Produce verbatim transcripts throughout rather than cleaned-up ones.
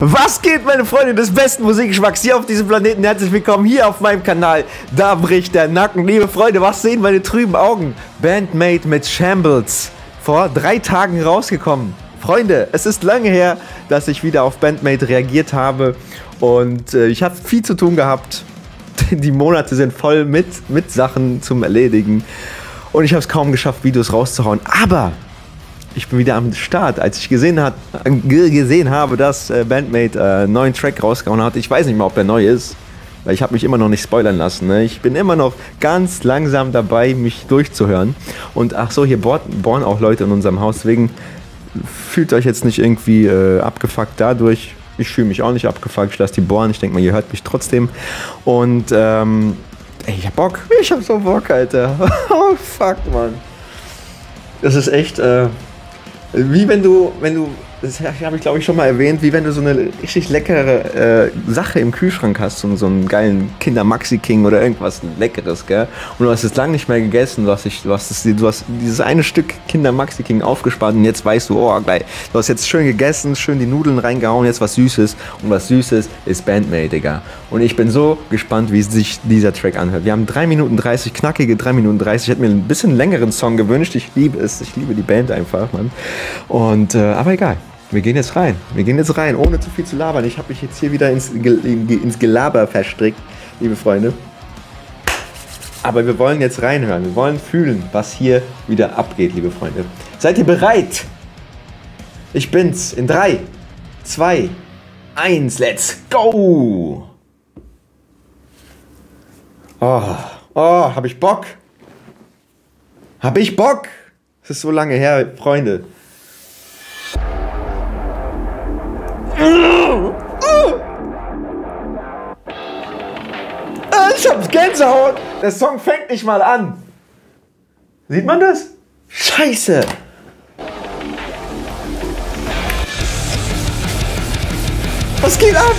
Was geht, meine Freunde des besten Musikgeschmacks hier auf diesem Planeten? Herzlich willkommen hier auf meinem Kanal. Da bricht der Nacken. Liebe Freunde, was sehen meine trüben Augen? Bandmate mit Shambles. Vor drei Tagen rausgekommen. Freunde, es ist lange her, dass ich wieder auf Bandmate reagiert habe. Und äh, ich habe viel zu tun gehabt. Die Monate sind voll mit, mit Sachen zum Erledigen. Und ich habe es kaum geschafft, Videos rauszuhauen. Aber ich bin wieder am Start, als ich gesehen, hat, gesehen habe, dass äh, Bandmate äh, einen neuen Track rausgehauen hat. Ich weiß nicht mal, ob der neu ist, weil ich habe mich immer noch nicht spoilern lassen. Ne? Ich bin immer noch ganz langsam dabei, mich durchzuhören. Und ach so, hier bohren auch Leute in unserem Haus, deswegen fühlt euch jetzt nicht irgendwie äh, abgefuckt dadurch. Ich fühle mich auch nicht abgefuckt, ich lasse die bohren. Ich denke mal, ihr hört mich trotzdem. Und ähm, ey, ich hab Bock. Ich hab so Bock, Alter. Oh, fuck, Mann. Das ist echt, äh, wie wenn du, wenn du, das habe ich glaube ich schon mal erwähnt, wie wenn du so eine richtig leckere äh, Sache im Kühlschrank hast, so, so einen geilen Kinder Maxi King oder irgendwas Leckeres, gell? Und du hast es lange nicht mehr gegessen, du hast, dich, du, hast es, du hast dieses eine Stück Kinder Maxi King aufgespart und jetzt weißt du, oh geil, du hast jetzt schön gegessen, schön die Nudeln reingehauen, jetzt was Süßes und was Süßes ist Bandmate, Digga. Und ich bin so gespannt, wie sich dieser Track anhört. Wir haben drei Minuten dreißig, knackige drei Minuten dreißig, ich hätte mir einen bisschen längeren Song gewünscht, ich liebe es, ich liebe die Band einfach, Mann. Und, äh, aber egal. Wir gehen jetzt rein. Wir gehen jetzt rein, ohne zu viel zu labern. Ich habe mich jetzt hier wieder ins, ins Gelaber verstrickt, liebe Freunde. Aber wir wollen jetzt reinhören. Wir wollen fühlen, was hier wieder abgeht, liebe Freunde. Seid ihr bereit? Ich bin's. In drei, zwei, eins, let's go! Oh, oh, hab ich Bock? Hab ich Bock? Es ist so lange her, Freunde. Ich hab Gänsehaut. Der Song fängt nicht mal an. Sieht man das? Scheiße. Was geht ab?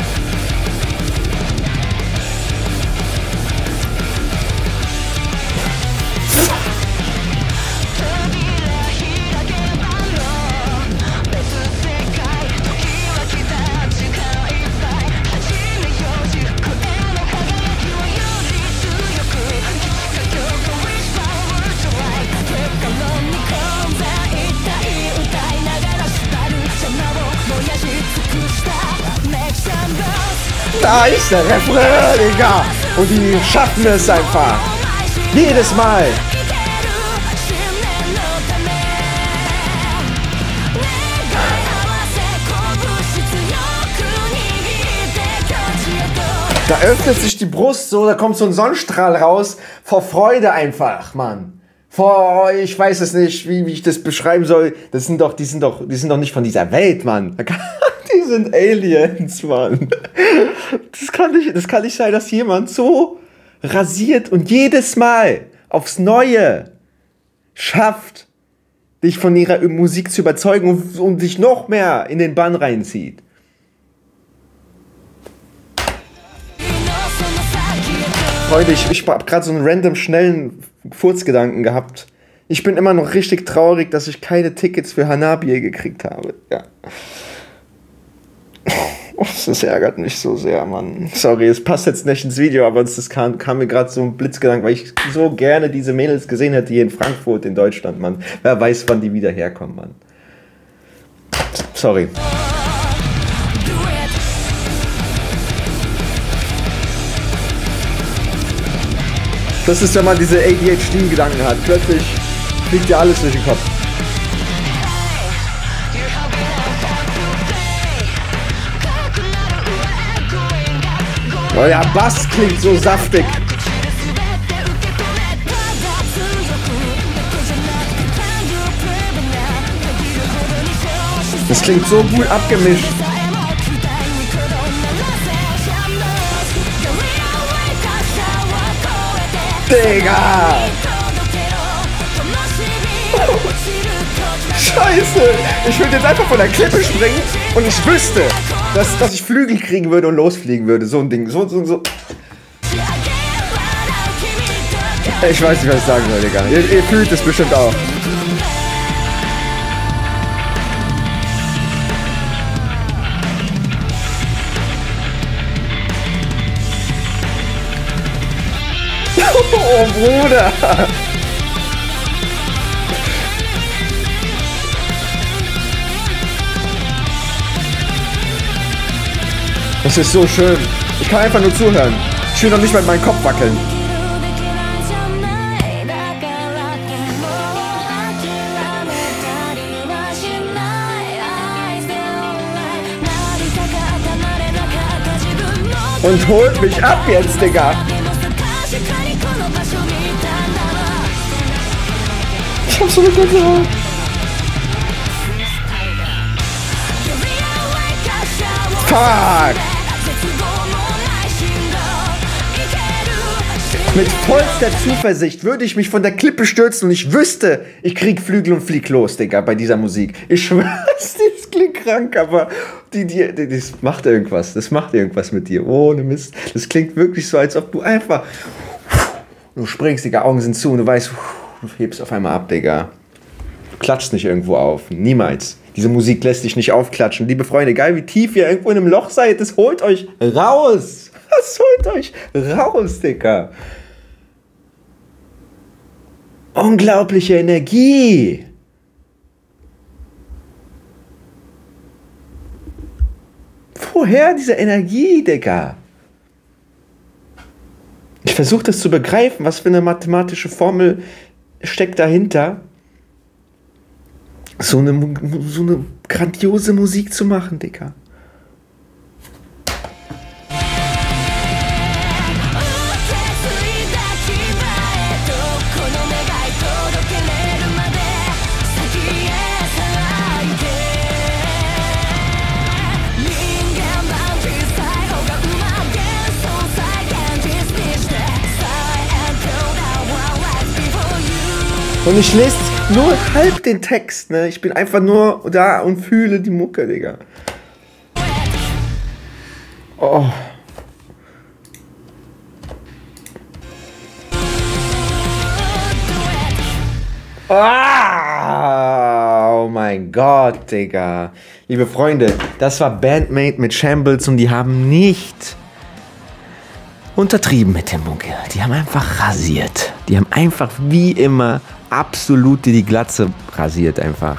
Da ist der Refrain, Digga. Und die schaffen es einfach. Jedes Mal. Da öffnet sich die Brust so, da kommt so ein Sonnenstrahl raus. Vor Freude einfach, Mann. Vor, ich weiß es nicht, wie, wie ich das beschreiben soll. Das sind doch, die sind doch, die sind doch nicht von dieser Welt, Mann. Die sind Aliens, Mann. Das kann nicht, das kann nicht sein, dass jemand so rasiert und jedes Mal aufs Neue schafft, dich von ihrer Musik zu überzeugen und, und dich noch mehr in den Bann reinzieht. Freunde, ich, ich habe gerade so einen random schnellen Furzgedanken gehabt. Ich bin immer noch richtig traurig, dass ich keine Tickets für Hanabi gekriegt habe. Ja. Oh, das ärgert mich so sehr, Mann. Sorry, es passt jetzt nicht ins Video, aber es kam, kam mir gerade so ein Blitzgedanke, weil ich so gerne diese Mädels gesehen hätte hier in Frankfurt, in Deutschland, Mann. Wer weiß, wann die wieder herkommen, Mann. Sorry. Das ist, wenn man diese A D H D-Gedanken hat. Plötzlich fliegt dir alles durch den Kopf. Oh ja, Bass klingt so saftig. Das klingt so gut abgemischt. Digga! Scheiße! Ich würde jetzt einfach von der Klippe springen und ich wüsste, dass, dass ich Flügel kriegen würde und losfliegen würde. So ein Ding. So, so, so. Ich weiß nicht, was ich sagen soll, Digga. Ihr, ihr fühlt es bestimmt auch. Oh, Bruder. Das ist so schön. Ich kann einfach nur zuhören. Ich will noch nicht mal meinen Kopf wackeln. Und holt mich ab jetzt, Digga. Ich hab so eine Gänsehaut. Fuck! Mit vollster Zuversicht würde ich mich von der Klippe stürzen und ich wüsste, ich krieg Flügel und flieg los, Digga, bei dieser Musik. Ich schwör's, das klingt krank, aber die, die, die, das macht irgendwas. Das macht irgendwas mit dir. Ohne Mist. Das klingt wirklich so, als ob du einfach... Du springst, Digga, Augen sind zu und du weißt, du hebst auf einmal ab, Digga. Du klatschst nicht irgendwo auf. Niemals. Diese Musik lässt dich nicht aufklatschen. Liebe Freunde, egal wie tief ihr irgendwo in einem Loch seid, das holt euch raus. Das holt euch raus, Digga. Unglaubliche Energie. Woher diese Energie, Digga? Ich versuche das zu begreifen, was für eine mathematische Formel steckt dahinter, so eine, so eine grandiose Musik zu machen, Digga. Und ich lese nur halb den Text, ne? Ich bin einfach nur da und fühle die Mucke, Digga. Oh. Ah, oh mein Gott, Digga. Liebe Freunde, das war Bandmate mit Shambles und die haben nicht untertrieben mit der Mucke. Die haben einfach rasiert. Die haben einfach wie immer absolut die Glatze rasiert einfach.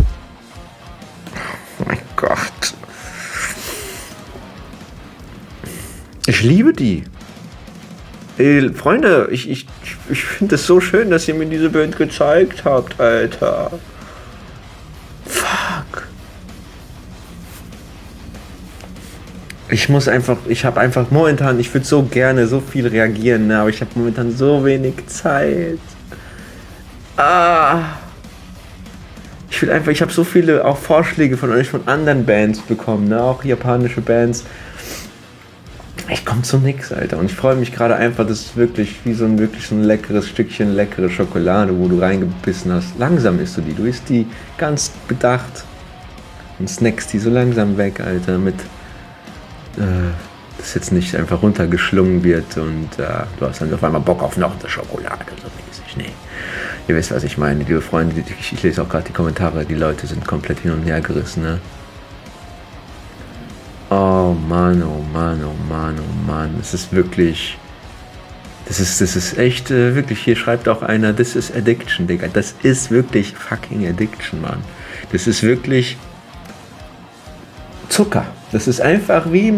Oh mein Gott. Ich liebe die. Ey, Freunde, ich, ich, ich finde es so schön, dass ihr mir diese Band gezeigt habt, Alter. Fuck. Ich muss einfach, ich habe einfach momentan, ich würde so gerne so viel reagieren, ne, aber ich habe momentan so wenig Zeit. Ah. Ich will einfach, ich habe so viele auch Vorschläge von euch, von anderen Bands bekommen, ne, auch japanische Bands. Ich komme zu nix, Alter. Und ich freue mich gerade einfach, das ist wirklich wie so ein wirklich so ein leckeres Stückchen leckere Schokolade, wo du reingebissen hast. Langsam isst du die, du isst die ganz bedacht und snackst die so langsam weg, Alter, mit äh, dass jetzt nicht einfach runtergeschlungen wird und äh, du hast dann auf einmal Bock auf noch eine Schokolade, so mäßig. Nee. Ihr wisst, was ich meine, liebe Freunde. Ich, ich lese auch gerade die Kommentare, die Leute sind komplett hin und her gerissen, ne? Oh Mann, oh Mann, oh Mann, oh Mann. Das ist wirklich... Das ist, das ist echt, äh, wirklich, hier schreibt auch einer, das ist Addiction, Digga. Das ist wirklich fucking Addiction, Mann. Das ist wirklich Zucker. Das ist einfach wie...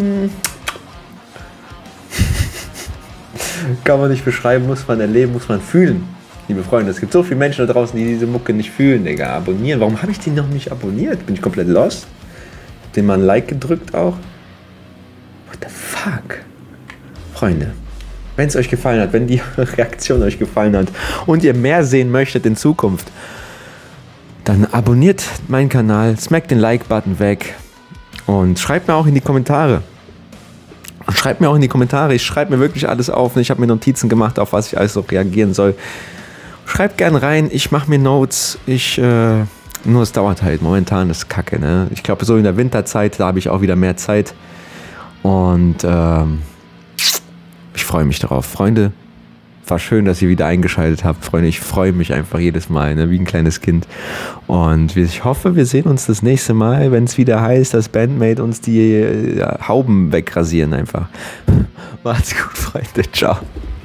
Kann man nicht beschreiben, muss man erleben, muss man fühlen. Liebe Freunde, es gibt so viele Menschen da draußen, die diese Mucke nicht fühlen, Digga. Abonnieren. Warum habe ich die noch nicht abonniert? Bin ich komplett lost? Den mal ein Like gedrückt auch. What the fuck? Freunde, wenn es euch gefallen hat, wenn die Reaktion euch gefallen hat und ihr mehr sehen möchtet in Zukunft, dann abonniert meinen Kanal, smackt den Like-Button weg und schreibt mir auch in die Kommentare. Schreibt mir auch in die Kommentare, ich schreibe mir wirklich alles auf. Ich habe mir Notizen gemacht, auf was ich alles so reagieren soll. Schreibt gern rein, ich mache mir Notes, ich... Äh, Nur es dauert halt, momentan ist Kacke, ne? Ich glaube, so in der Winterzeit, da habe ich auch wieder mehr Zeit. Und ähm, ich freue mich darauf. Freunde, war schön, dass ihr wieder eingeschaltet habt. Freunde, ich freue mich einfach jedes Mal, ne? Wie ein kleines Kind. Und ich hoffe, wir sehen uns das nächste Mal, wenn es wieder heißt, dass Bandmate uns die äh, Hauben wegrasieren einfach. Macht's gut, Freunde. Ciao.